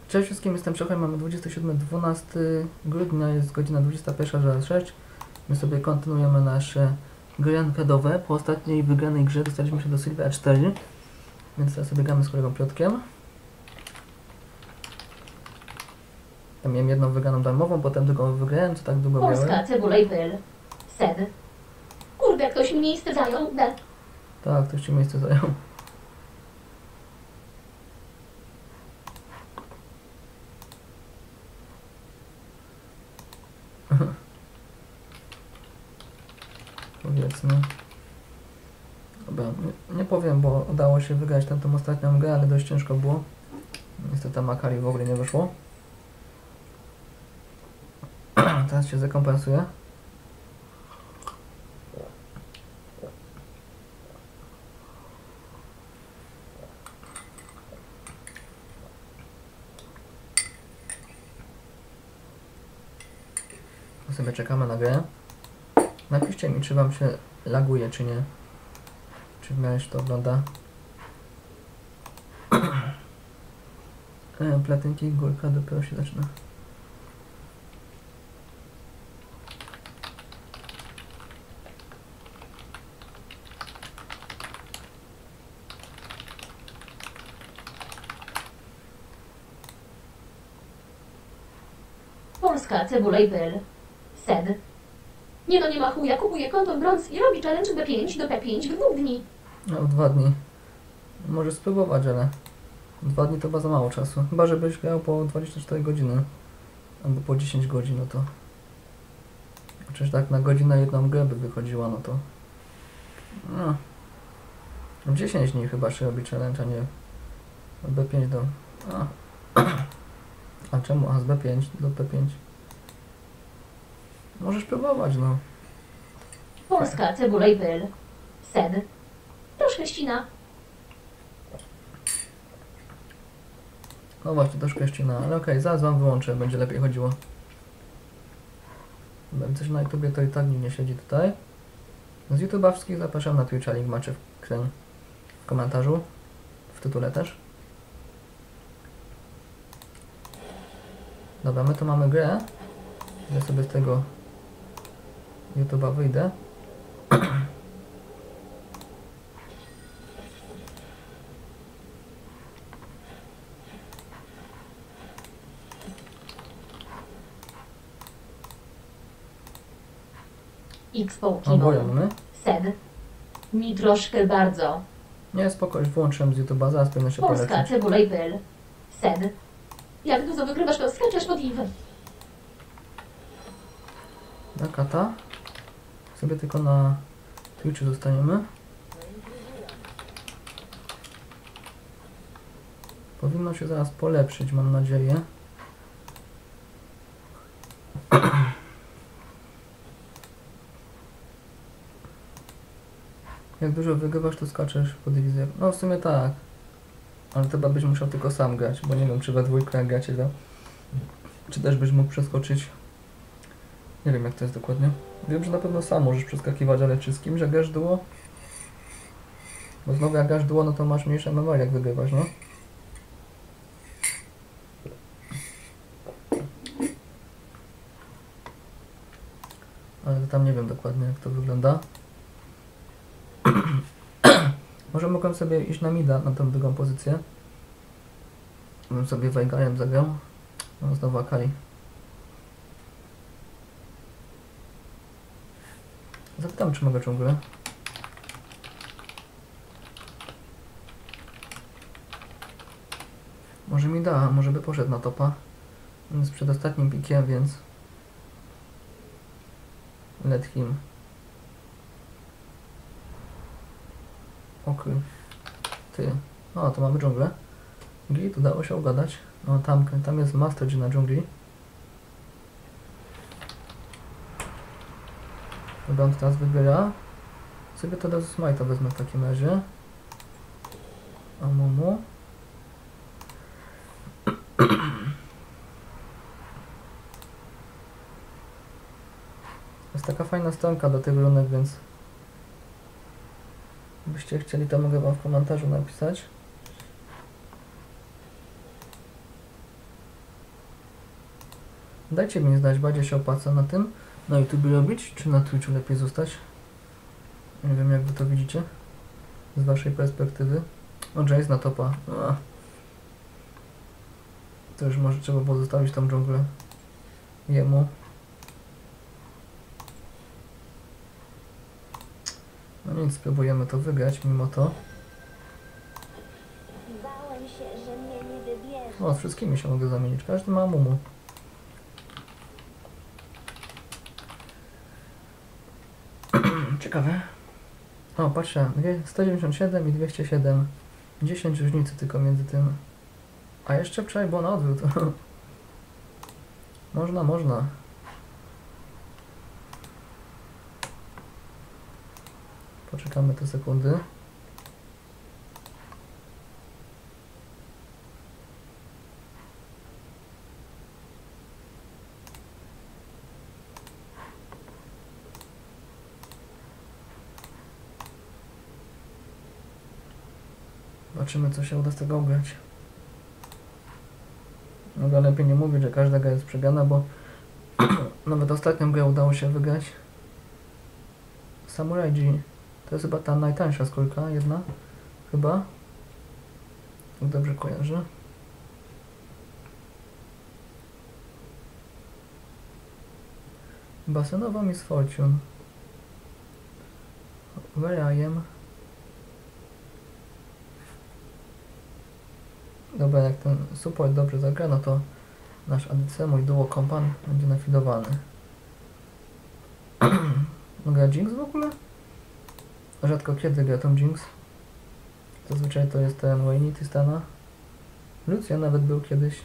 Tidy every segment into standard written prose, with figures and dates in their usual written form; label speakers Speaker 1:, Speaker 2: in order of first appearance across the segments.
Speaker 1: Cześć wszystkim, jestem Przechaj, mamy 27-12 grudnia, jest godzina 21:06. My sobie kontynuujemy nasze gry arcade'owe. Po ostatniej wygranej grze dostaliśmy się do Sylwia 4, więc teraz sobie gramy z kolegą Piotrkiem. Tam miałem jedną wygraną darmową, potem drugą wygrałem, co tak długo miałem.
Speaker 2: Polska, cebula i pyl. Sed. Kurde, ktoś mi miejsce zajął. D.
Speaker 1: Tak, ktoś ci miejsce zajął. Powiedzmy. Dobra, nie powiem, bo udało się wygrać tą ostatnią grę, ale dość ciężko było. Niestety tam Akali w ogóle nie wyszło. Teraz się zrekompensuję. Sobie czekamy na grę. Napiszcie mi, czy wam się laguje, czy nie. Czy w miarę się to ogląda. Platynki, górka dopiero się zaczyna.
Speaker 2: Polska, cebula i pyl. Sed. Nie no, nie ma chuja, kupuje konto brąz i robi challenge B5 do P5 w 2 dni.
Speaker 1: No, 2 dni. Może spróbować, ale 2 dni to chyba za mało czasu. Chyba, żebyś grał po 24 godziny. Albo po 10 godzin, no to... Chociaż tak na godzinę jedną grę by wychodziła, no to... No... 10 dni chyba się robi challenge, a nie... Od B5 do... A czemu? A z B5 do P5? Możesz próbować, no.
Speaker 2: Polska, cebula i pyl. Sed. Troszkę ścina.
Speaker 1: No właśnie, troszkę ścina, ale okej, zaraz wam wyłączę, będzie lepiej chodziło. Coś na YouTubie to i tak nikt nie siedzi tutaj. Z YouTube'a wszystkich zapraszam na Twitcha, link macie w komentarzu, w tytule też. Dobra, my tu mamy grę. Ja sobie z tego YouTube'a wyjdę.
Speaker 2: X-Poł
Speaker 1: Oboje mamy.
Speaker 2: Sed. Mi troszkę bardzo.
Speaker 1: Nie, spoko, już wyłączyłem z YouTube'a, zaraz powinno się
Speaker 2: Polska,
Speaker 1: polepszyć.
Speaker 2: cebula i pyl. Sed. Jak dużo wygrywasz, to skaczesz pod iwę.
Speaker 1: Na kata. Sobie tylko na Twitchu zostaniemy. Powinno się zaraz polepszyć, mam nadzieję. Jak dużo wygrywasz, to skaczesz po dywizję. No w sumie tak. Ale chyba byś musiał tylko sam grać, bo nie wiem, czy we dwójkę jak gracie, to... Czy też byś mógł przeskoczyć. Nie wiem, jak to jest dokładnie. Wiem, że na pewno sam możesz przeskakiwać, ale czy z kimś jak grasz duo? Bo znowu jak grasz duo, no to masz mniejsze MMR jak wygrywasz, no. Ale tam nie wiem dokładnie, jak to wygląda. Może mogłem sobie iść na mida, na tą drugą pozycję. Bym sobie Veigarem zagrał. No znowu Akali. Zapytam, czy mogę dżunglę. Może mi da, może by poszedł na topa. On jest przed ostatnim pikiem, więc... Let him. Okej. Ty. O, to mamy dżunglę. Git, udało się ugadać. No tam jest Master G na dżungli. Chyba on teraz wybiera. Sobie to do Smite'a wezmę w takim razie. A mumu. Jest taka fajna stronka do tych runek, więc... Gdybyście chcieli, to mogę wam w komentarzu napisać. Dajcie mi znać, bardziej się opłaca na tym, na YouTube robić, czy na Twitchu lepiej zostać? Nie wiem, jak wy to widzicie, z waszej perspektywy. O, Jace na topa. To już może trzeba było zostawić tą dżunglę jemu. No nic, spróbujemy to wygrać mimo to.
Speaker 3: Bałem się, że mnie nie wybierze.
Speaker 1: O, z wszystkimi się mogę zamienić. Każdy ma mumu. Ciekawe. O, patrzcie, 197 i 207. 10 różnicy tylko między tym. A jeszcze wczoraj było na odwrót. Można. Poczekamy te sekundy. Zobaczymy, co się uda z tego ugrać. No, lepiej nie mówić, że każda gra jest przegrana, bo nawet ostatnią grę udało się wygrać. Samurai G. To jest chyba ta najtańsza skórka, jedna. Chyba. Jak dobrze kojarzę. Basenowa Miss Fortune. Where I am. Dobra, jak ten support dobrze zagra, no to nasz ADC, mój duo kompan, będzie nafidowany. Gra Jinx w ogóle? Rzadko kiedy gra tą Jinx. Zazwyczaj to jest ten Wayne Tristana. Lucian nawet był kiedyś.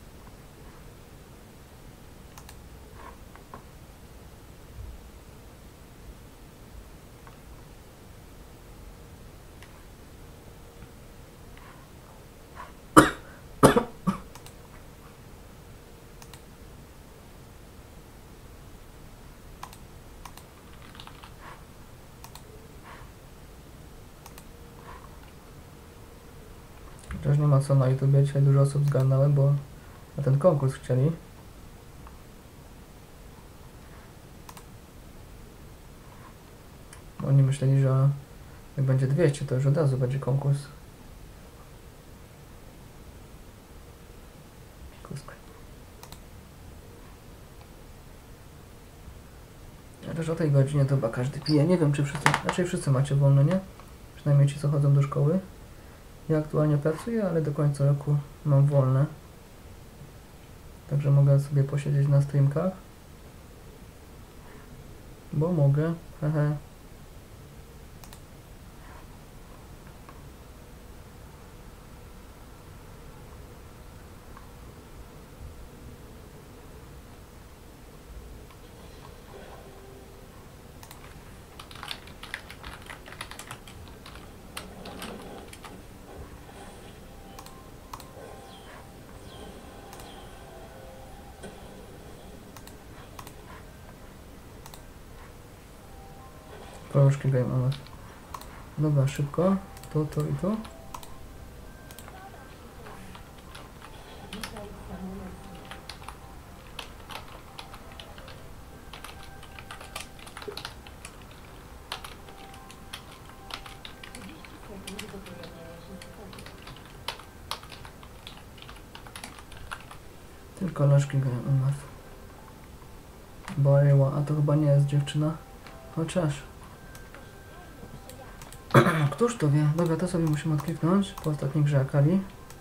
Speaker 1: Chociaż nie ma co na YouTube, dzisiaj dużo osób zgarnąłem, bo na ten konkurs chcieli. Oni myśleli, że jak będzie 200, to już od razu będzie konkurs. Ja też o tej godzinie to chyba każdy pije. Nie wiem, czy wszyscy, raczej wszyscy macie wolne, nie? Przynajmniej ci, co chodzą do szkoły. Ja aktualnie pracuję, ale do końca roku mam wolne. Także mogę sobie posiedzieć na streamkach. Bo mogę. Hehe. Proszki game mamy. Dobra, szybko. To i to. Tylko lożki grają u nas. Boreła, a to chyba nie jest dziewczyna. Chociaż. Któż to wie? Dobra, to sobie musimy odkliknąć po ostatniej grze Akali.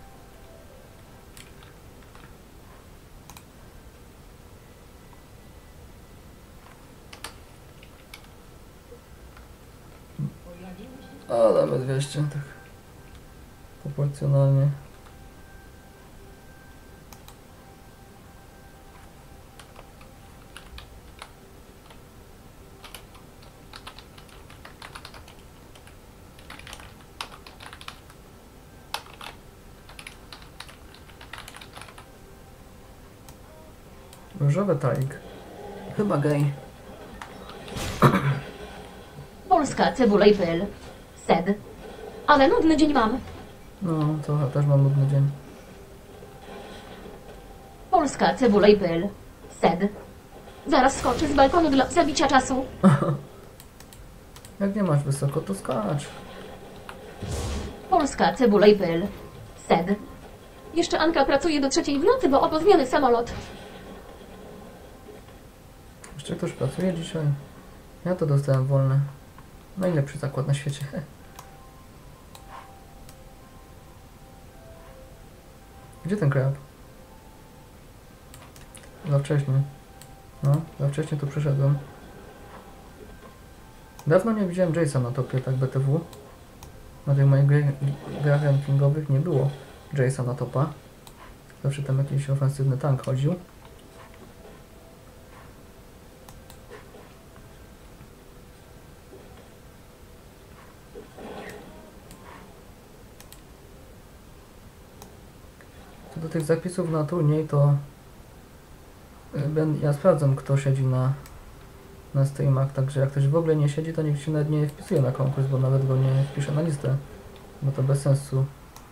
Speaker 1: O, damy 200, tak proporcjonalnie. Różowy talik. Chyba gej.
Speaker 2: Polska, cebula i pyl. Sed. Ale nudny dzień mam.
Speaker 1: No, to też mam nudny dzień.
Speaker 2: Polska, cebula i pyl. Sed. Zaraz skoczę z balkonu dla zabicia czasu.
Speaker 1: Jak nie masz wysoko, to skacz.
Speaker 2: Polska, cebula i pyl. Sed. Jeszcze Anka pracuje do 3 w nocy, bo opóźniony samolot.
Speaker 1: Jeszcze ktoś pracuje dzisiaj? Ja to dostałem wolne. Najlepszy zakład na świecie. Gdzie ten krab? Za wcześnie. No, za wcześnie tu przyszedłem. Dawno nie widziałem Jace'a na topie, tak BTW. Na tych moich grach rankingowych nie było Jace'a na topa. Zawsze tam jakiś ofensywny tank chodził. Co do tych zapisów na turniej, to ja sprawdzam, kto siedzi na streamach, także jak ktoś w ogóle nie siedzi, to nikt się nawet nie wpisuje na konkurs, bo nawet go nie wpisze na listę, bo to bez sensu.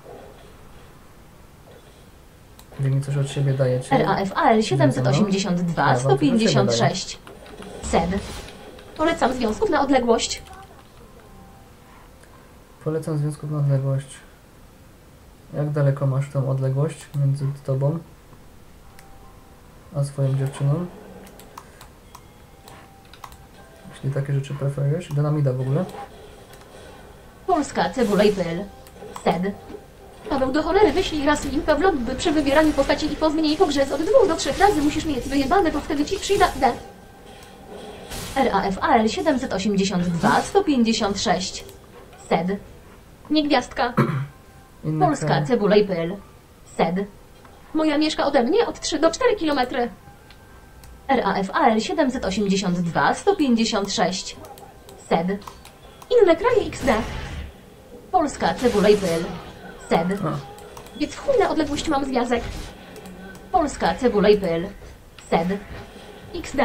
Speaker 1: Wy mi coś od siebie dajecie.
Speaker 2: RAFAL 782 156. Sed. Polecam związków na odległość.
Speaker 1: Polecam związków na odległość. Jak daleko masz tą odległość między tobą a swoją dziewczyną? Jeśli takie rzeczy preferujesz, dynamida w ogóle.
Speaker 2: Polska, cebula i pyl. Sed. Paweł, do cholery wyślij raz linka w lobby przy wybieraniu postaci i po zmianie po grze z od 2 do 3 razy musisz mieć wyjebane, bo wtedy ci przyda D. RAFAL 782 156. Sed. Nie gwiazdka.
Speaker 1: Inny
Speaker 2: Polska,
Speaker 1: kraj.
Speaker 2: cebula i pyl. Sed. Moja mieszka ode mnie od 3 do 4 km. RAFAL 782 156. Sed. Inne kraje XD. Polska, cebula i pyl. Sed.
Speaker 1: A,
Speaker 2: Więc w chuj na odległość mam związek. Polska, cebula i pyl. Sed. XD.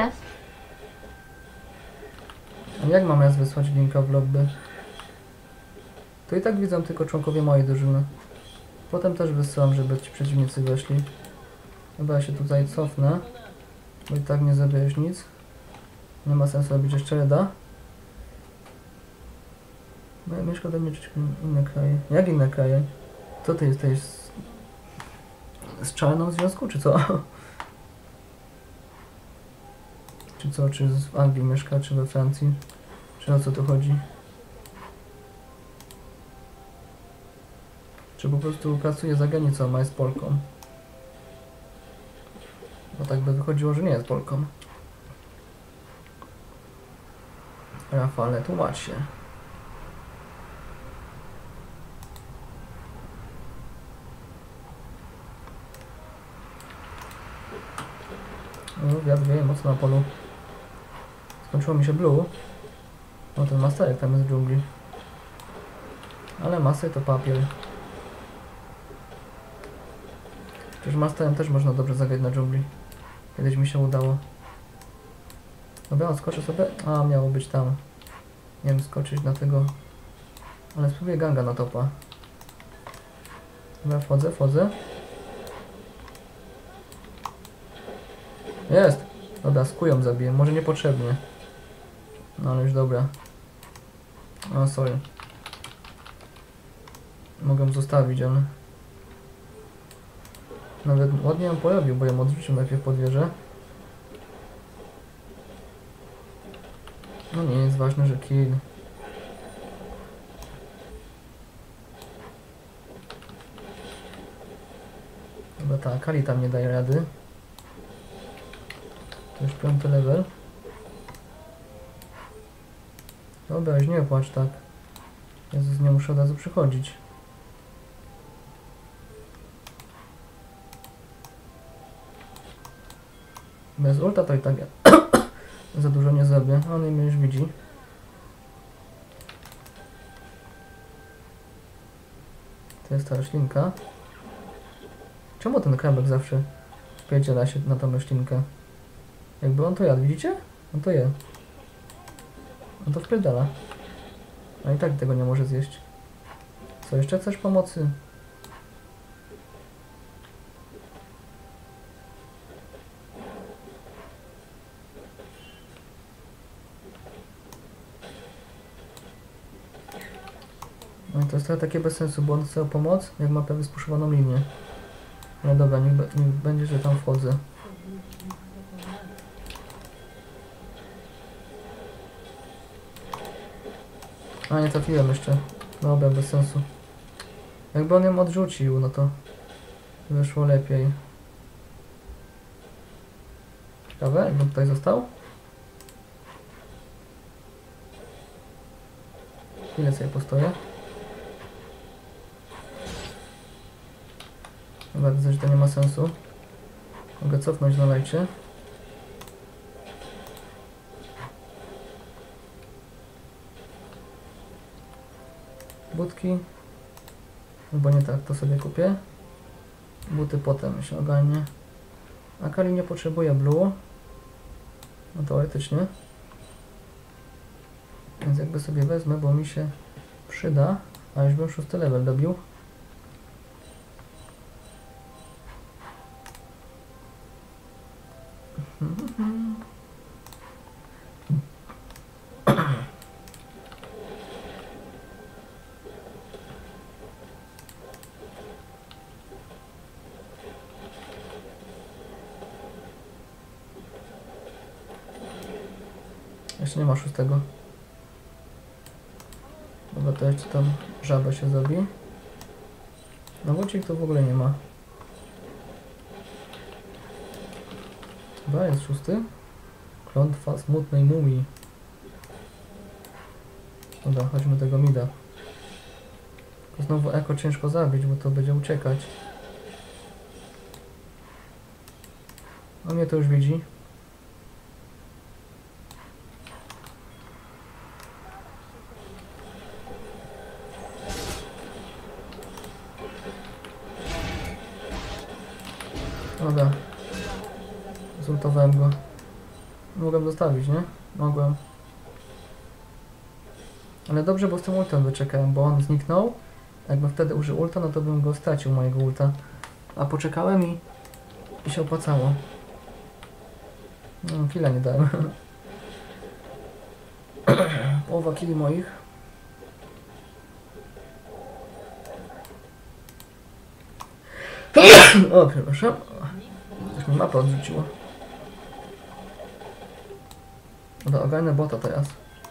Speaker 1: a jak mam raz wysłać linka w lobby? To i tak widzą tylko członkowie mojej drużyny. Potem też wysyłam, żeby ci przeciwnicy weszli. Chyba ja się tutaj cofnę, bo i tak nie zabierzesz nic. Nie ma sensu robić jeszcze reda. No, mieszka ode mnie inne kraje. Jak inne kraje? Co ty jesteś z czarną w związku, czy co? Czy co? Czy w Anglii mieszka, czy we Francji? Czy o co tu chodzi? Czy po prostu pracuje za granicą, a jest Polką? Bo tak by wychodziło, że nie jest Polką. Rafale, tłumacz się. No, wiatr wieje mocno na polu. Skończyło mi się blue. No ten masterek tam jest w dżungli. Ale master to papier. Przecież masterem też można dobrze zagrać na dżungli. Kiedyś mi się udało. Dobra, skoczę sobie. A, miało być tam. Nie wiem, skoczyć na tego. Ale spróbuję ganga na topa. Dobra, wchodzę. Jest! Dobra, z kują zabiję. Może niepotrzebnie. No ale już dobra. O, sorry. Mogę zostawić, ale... Nawet ładnie ją porobił, bo ją odrzucił najpierw pod wieżę. No nie jest ważne, że kill. Chyba ta Akali tam nie daje rady. To już 5. level. Dobra, już nie płacz tak. Jezus, nie muszę od razu przychodzić. Bez ulta to i tak za dużo nie zrobię. On mnie już widzi. To jest ta roślinka. Czemu ten krabek zawsze wpierdziela się na tą roślinkę? Jakby on to jadł, widzicie? On to je. On to wpierdala. A i tak tego nie może zjeść. Co, jeszcze chcesz pomocy? No i to jest trochę takie bez sensu, bo on chce o pomoc, jak ma prawie spuszowaną linię. Ale dobra, niech będzie, że tam wchodzę. A, nie trafiłem jeszcze. Dobra, bez sensu. Jakby on ją odrzucił, no to wyszło lepiej. Ciekawe, jakbym tutaj został? Chwilę sobie postoję. Chyba widzę, że to nie ma sensu. Mogę cofnąć na lajcie. Butki. Albo nie tak, to sobie kupię. Buty potem się ogarnie. Akali nie potrzebuje blue. No teoretycznie. Więc jakby sobie wezmę, bo mi się przyda. A już bym 6 level dobił. Jeszcze nie ma 6. Dobra, to jeszcze tam żaba się zrobi. No wódzik to w ogóle nie ma. Chyba jest 6. Klątwa smutnej mumii. Dobra, chodźmy do tego mida. Tylko znowu eko ciężko zabić, bo to będzie uciekać. On mnie to już widzi. Dobra. Zultowałem go. Mogłem zostawić, nie? Mogłem. Ale dobrze, bo z tym ultem wyczekałem, bo on zniknął. Jakbym wtedy użył ulta, no to bym go stracił, mojego ulta. A poczekałem i się opłacało. No, killa nie dałem. Połowa killi moich. O, przepraszam. Coś mi mapę odrzuciło. Dobra, ogarnę bota teraz.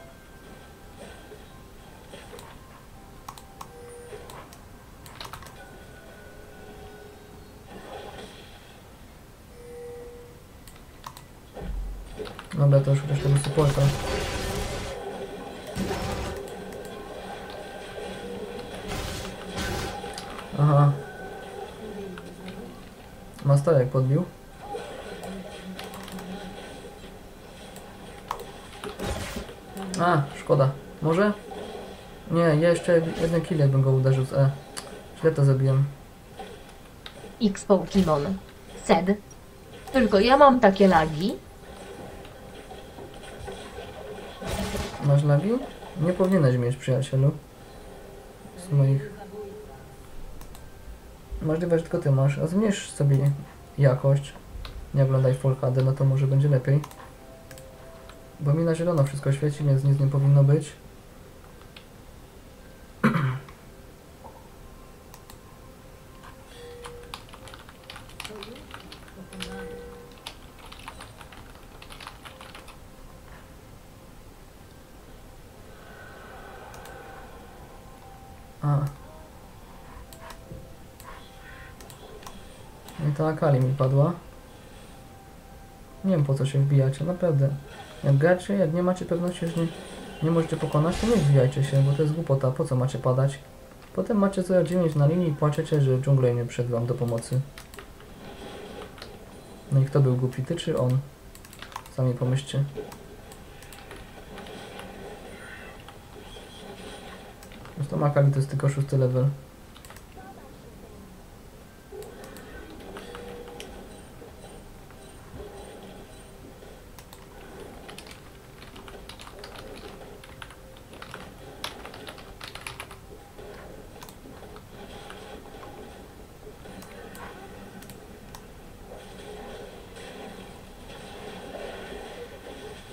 Speaker 1: Dobra, to już chociaż tego supporta. Aha. Masterek podbił. A, szkoda. Może? Nie, jeszcze jeden kill bym go uderzył z E. Źle to zrobiłem.
Speaker 2: X Pokémon. Sed. Tylko ja mam takie lagi.
Speaker 1: Masz lagi? Nie powinieneś mieć, przyjacielu. Z moich... Możliwe, że tylko ty masz. A zmniejsz sobie jakość. Nie oglądaj Full HD, no to może będzie lepiej. Bo mi na zielono wszystko świeci, więc nic nie powinno być. A. I ta Akali mi padła. Nie wiem, po co się wbijacie, naprawdę. Jak gracie, jak nie macie pewności, że nie możecie pokonać, to nie wbijajcie się, bo to jest głupota. Po co macie padać? Potem macie 0,9 na linii i płaczecie, że dżunglej nie przyszedł wam do pomocy. No i kto był głupi, ty czy on? Sami pomyślcie. Zresztą Akali to jest tylko 6 level.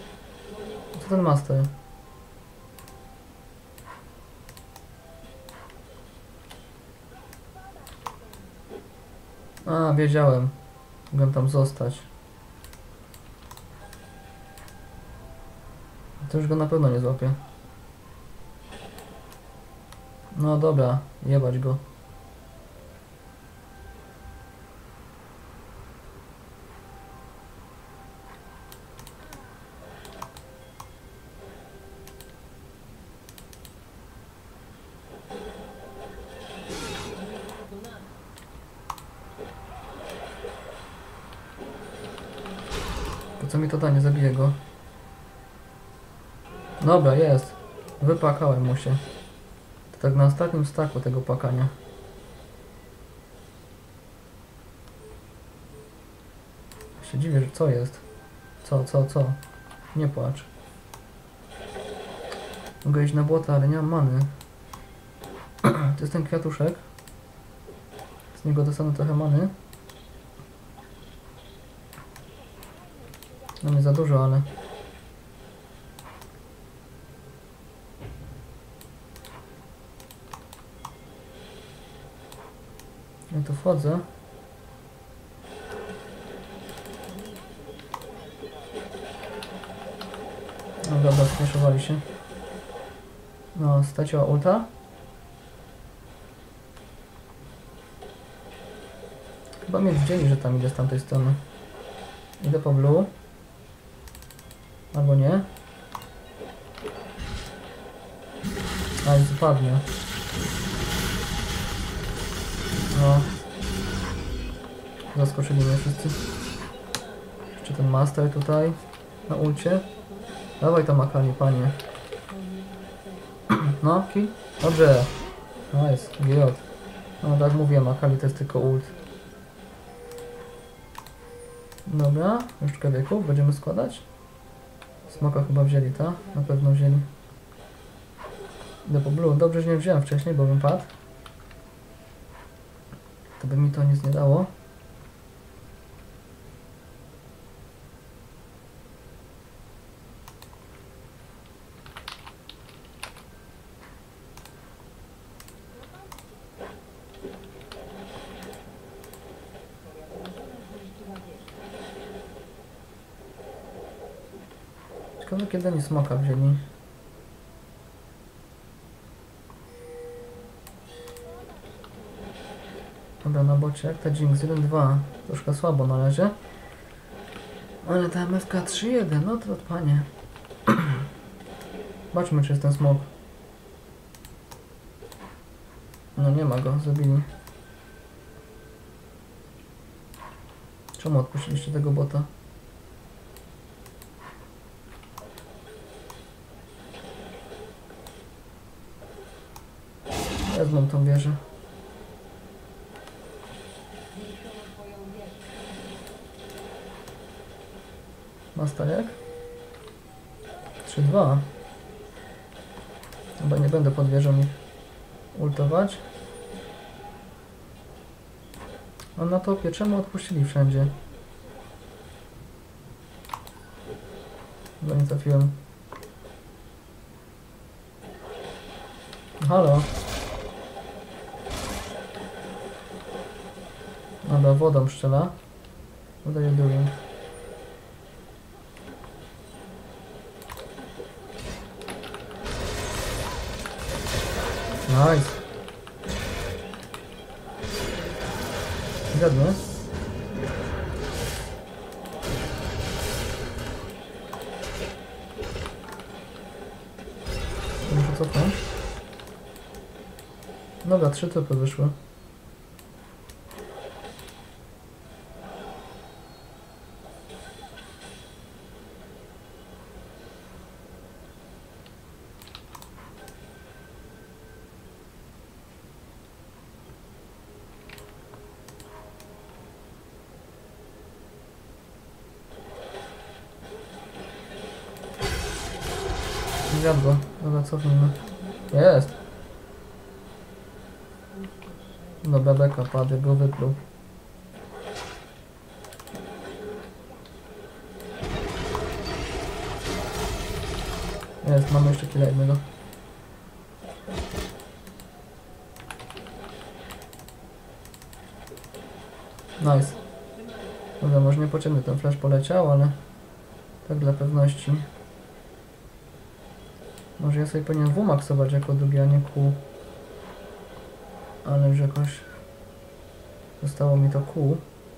Speaker 1: Co ten master? A, wiedziałem. Mogłem tam zostać. To już go na pewno nie złapię. No dobra, jebać go. Po co mi to da, nie zabiję go. Dobra, jest. Wypłakałem mu się. To tak na ostatnim staku tego płakania. Się dziwię, że co jest? Co? Nie płacz. Mogę iść na błota, ale nie mam many. To jest ten kwiatuszek. Z niego dostanę trochę many. No nie za dużo, ale... Ja tu wchodzę. No dobra, zmieszowali się. No, straciła ulta. Chyba mnie widzieli, że tam idę z tamtej strony. Idę po blue. Albo nie. A, i wypadnie. No. Zaskoczyli mnie wszyscy. Jeszcze ten master tutaj. Na ulcie. Dawaj tam Akali, panie. No, kij. Dobrze. Nice, GJ. No tak mówiłem, Akali to jest tylko ult. Dobra, już wieków będziemy składać. Smoka chyba wzięli, ta? Na pewno wzięli. Idę po blue. Dobrze, że nie wziąłem wcześniej, bo bym padł. To by mi to nic nie dało. Ciekawe, kiedy oni smoka wzięli. Dobra, na bocie, jak ta Jinx 1-2. Troszkę słabo na razie. Ale ta MFK 3-1, no to panie. Zobaczmy, czy jest ten smok. No nie ma go, zabili. Czemu odpuściliście tego bota? Wezmą tą wieżę. Mastarek? 3-2. Chyba nie będę pod wieżą ich ultować. A na topie czemu odpuścili wszędzie? Chyba nie trafiłem. Halo? Dobra, wodą strzela. What are you doing? Nice. Zgadnę. Muszę cofnąć. Dobra, 3 typy wyszły. Zjadł go. Dobra, cofnijmy. Jest! Dobra, beka padł, go wypluł. Jest, mamy jeszcze killa jednego. Nice. Dobra, może niepotrzebny ten flash poleciał, ale tak dla pewności. Może ja sobie powinien wymaksować jako drugi, a nie Q. Ale już jakoś zostało mi to Q.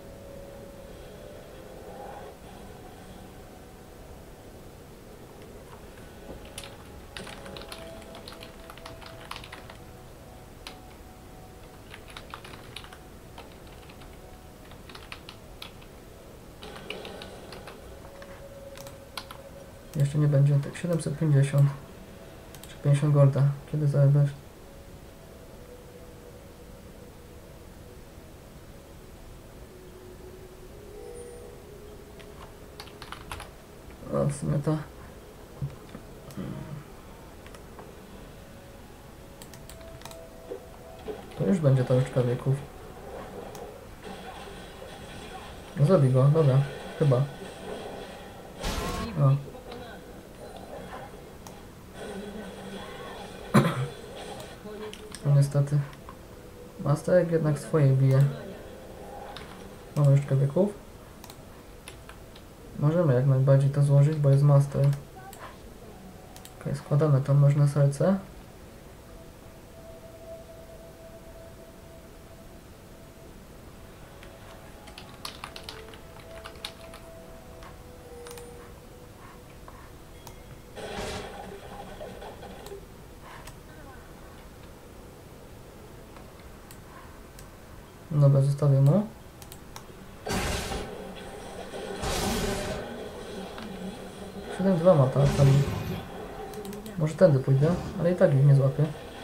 Speaker 1: Jeszcze nie będzie, tak 750 czy 50 golda. Kiedy zarabiasz? No w sumie to już będzie ta różdżka wieków. No zabij go, dobra, chyba. O. No niestety. Masterek jednak swoje bije. Mamy różdżkę wieków. Możemy jak najbardziej to złożyć, bo jest master. Ok, składamy to można serce. Dobra, zostawię mu. Dwa ma, tak? Tam... Może tędy pójdę, ale i tak ich nie złapię.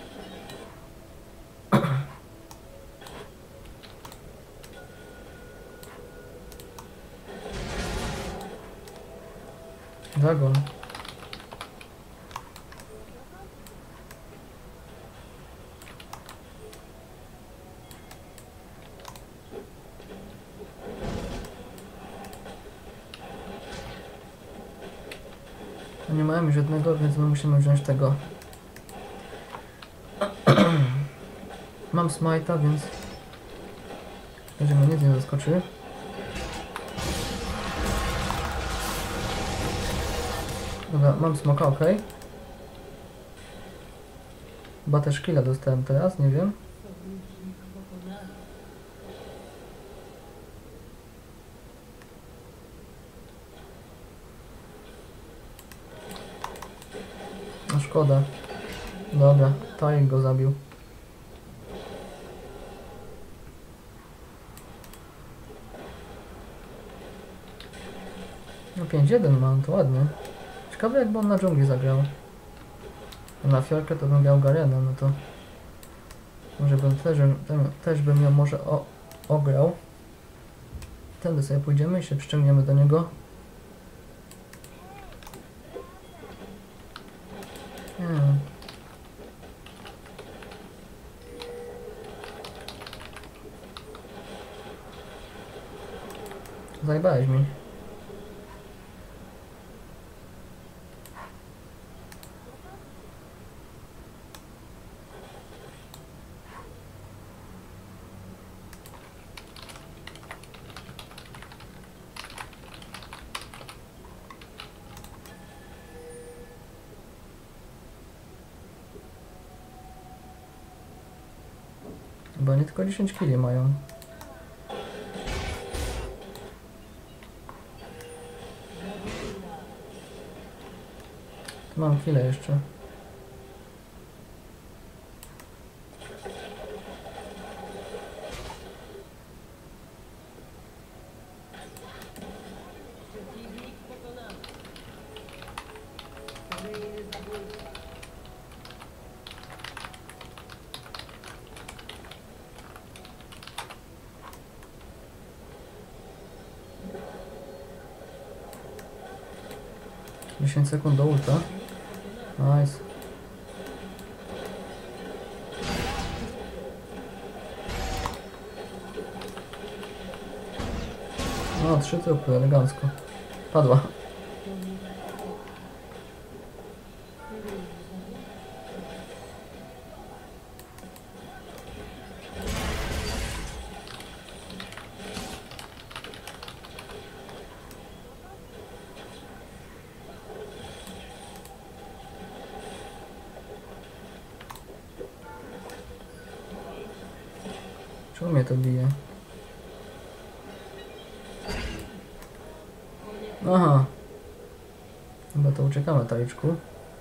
Speaker 1: Dragon. Nie mamy żadnego, więc my musimy wziąć tego. Mam smite'a, więc będzie mnie nic nie zaskoczy. Dobra, mam smoka, ok. Chyba też killa dostałem teraz, nie wiem. No szkoda. Dobra, Taik go zabił. No 5-1 mam, to ładnie. Ciekawe jakby on na dżungli zagrał. A na fiorkę to bym miał Garena, no to... Może bym też bym ją może ograł. Tędy sobie pójdziemy i się przyciągniemy do niego. Zajebałeś mi. Bo oni tylko 10 kili mają. Tu mam kile jeszcze. - 10 sekund do ulta. Nice. No, 3 trupy, elegancko. Padła. Czemu mnie to bije? Aha. Chyba to uciekamy, taliczku.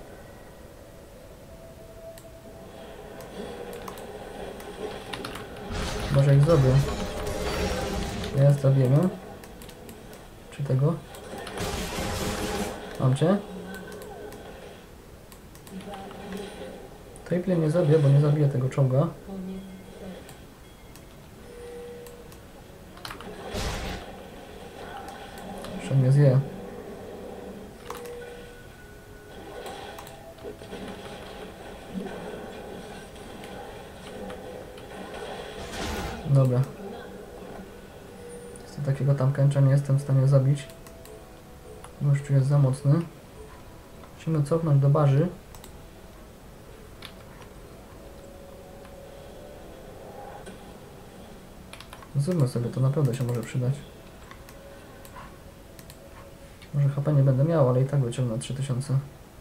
Speaker 1: Może ich zrobię. Ja zrobimy. Czy tego? Mam cię? Triple nie zabiję, bo nie zabiję tego czołga. Jeszcze mnie zje. Dobra. Z takiego tam kęcza nie jestem w stanie zabić. Gościu jest za mocny. Musimy cofnąć do bazy. Zróbmy sobie, to naprawdę się może przydać. Może HP nie będę miał, ale i tak wyciągnę 3000.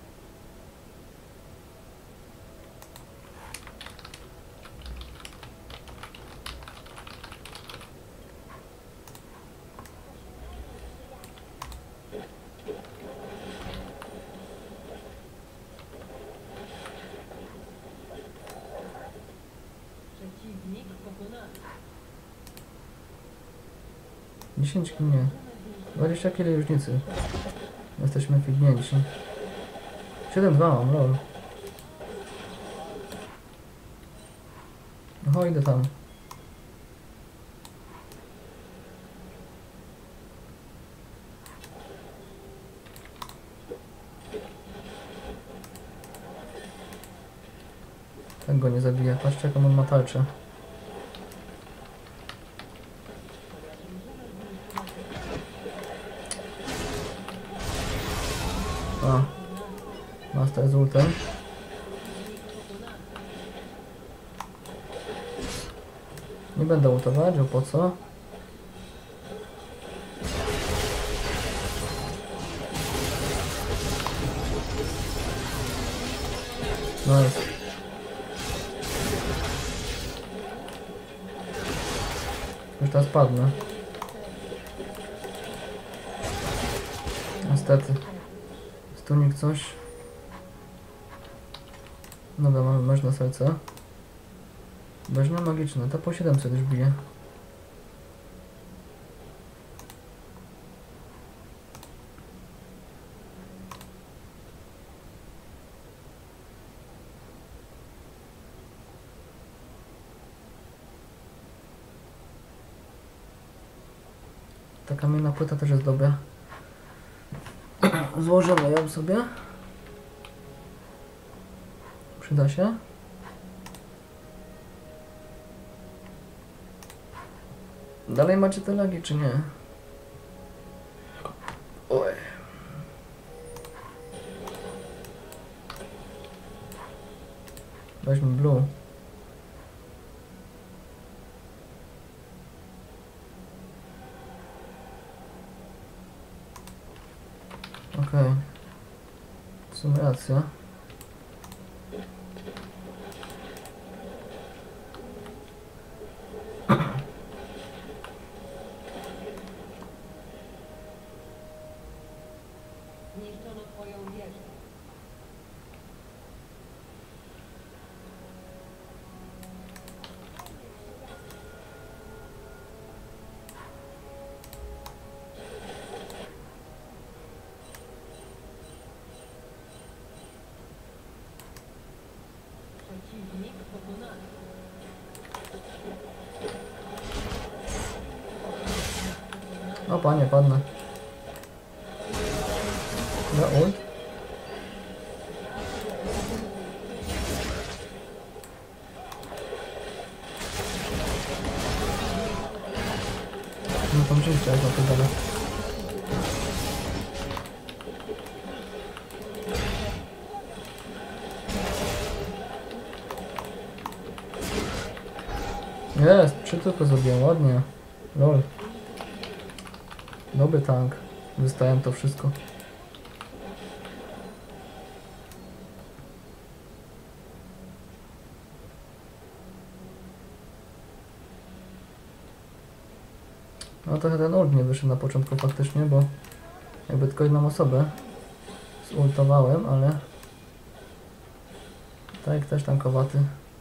Speaker 4: Przeciwnik pokonany.
Speaker 1: 10 nie. 20 kg różnicy. Jesteśmy fignięci. 7-2 mam, lol. No idę tam. Tak go nie zabija. Patrzcie jaką on ma tarczę. A. Master z ultem. Nie będę ultować, bo po co? No jest. Już teraz padnę. Niestety. Stunik coś. Dobra, mamy mężne serce. Weźmy magiczne, to po 700 już bije. Ta kamienna płyta też jest dobra. Złożymy ją sobie. Przyda się. Dalej macie te lagi, czy nie? Oj. Weźmy blue. Okej. W sumie racja.
Speaker 4: Zniszczono twoją wieżę. Przeciwnik pokonany.
Speaker 1: O panie, padnę. Ja ult. No tam życie jak na to dalej. Jest, 3 tylko zrobiłem, ładnie. Lol. Dobry tank. Wystałem to wszystko. No trochę ten ult nie wyszedł na początku faktycznie, bo jakby tylko jedną osobę zultowałem, ale tak też tankowaty.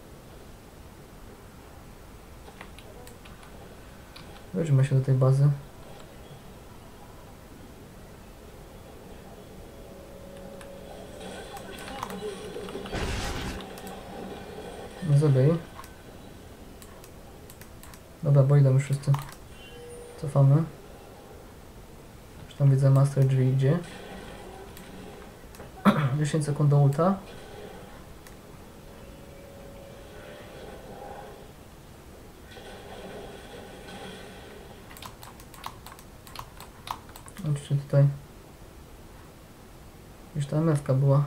Speaker 1: Weźmy się do tej bazy. Nie zabij. Dobra, bo idą już wszyscy. Cofamy. Już tam widzę Master G idzie. 10 sekund do ulta. Oczywiście tutaj już ta MF-ka była.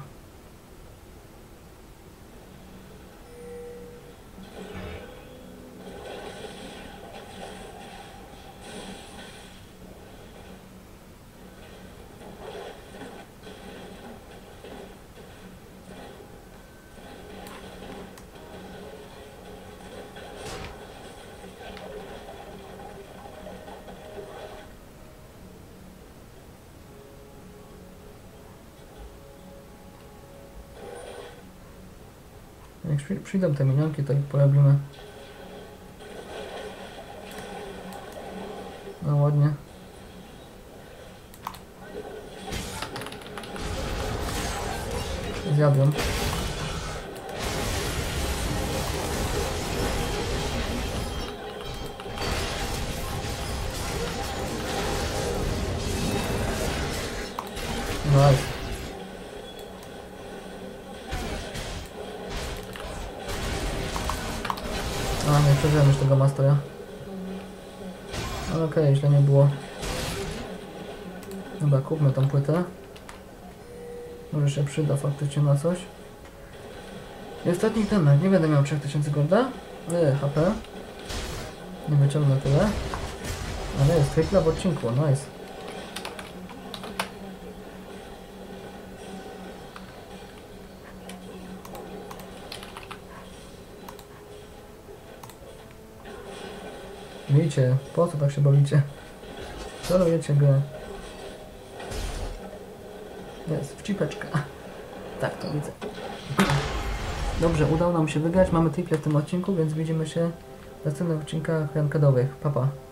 Speaker 1: Jak przyjdą te minionki, to ich porobimy. No ładnie. Zjadłem. Nice. A, nie przeżyłem już tego Mastera. Ale okej, źle nie było. Dobra, kupmy tą płytę. Może się przyda faktycznie na coś. I ostatni temat. Nie będę miał 3000 golda. HP. Nie wyciągnę tyle. Ale jest tripla w odcinku, nice. Widzicie, po co tak się bawicie? Celujecie grę. Jest, wcipeczka. Tak, to widzę. Dobrze, udało nam się wygrać. Mamy triple w tym odcinku, więc widzimy się w następnych odcinkach rankedowych. Pa, pa.